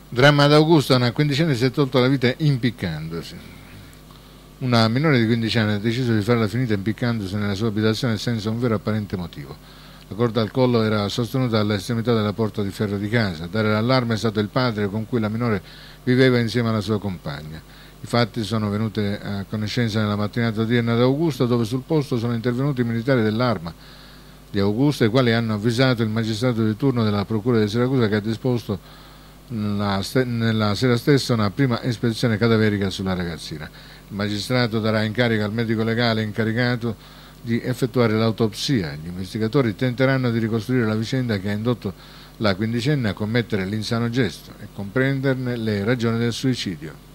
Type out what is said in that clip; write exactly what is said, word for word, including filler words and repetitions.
Dramma ad Augusta, una quindicenne si è tolto la vita impiccandosi. Una minore di quindici anni ha deciso di farla finita impiccandosi nella sua abitazione senza un vero apparente motivo. La corda al collo era sostenuta all'estremità della porta di ferro di casa. A dare l'allarme è stato il padre con cui la minore viveva insieme alla sua compagna. I fatti sono venuti a conoscenza nella mattinata odierna ad Augusta, dove sul posto sono intervenuti i militari dell'Arma di Augusta, i quali hanno avvisato il magistrato di turno della Procura di Siracusa, che ha disposto nella, nella sera stessa una prima ispezione cadaverica sulla ragazzina. Il magistrato darà incarico al medico legale incaricato di effettuare l'autopsia. Gli investigatori tenteranno di ricostruire la vicenda che ha indotto la quindicenne a commettere l'insano gesto e comprenderne le ragioni del suicidio.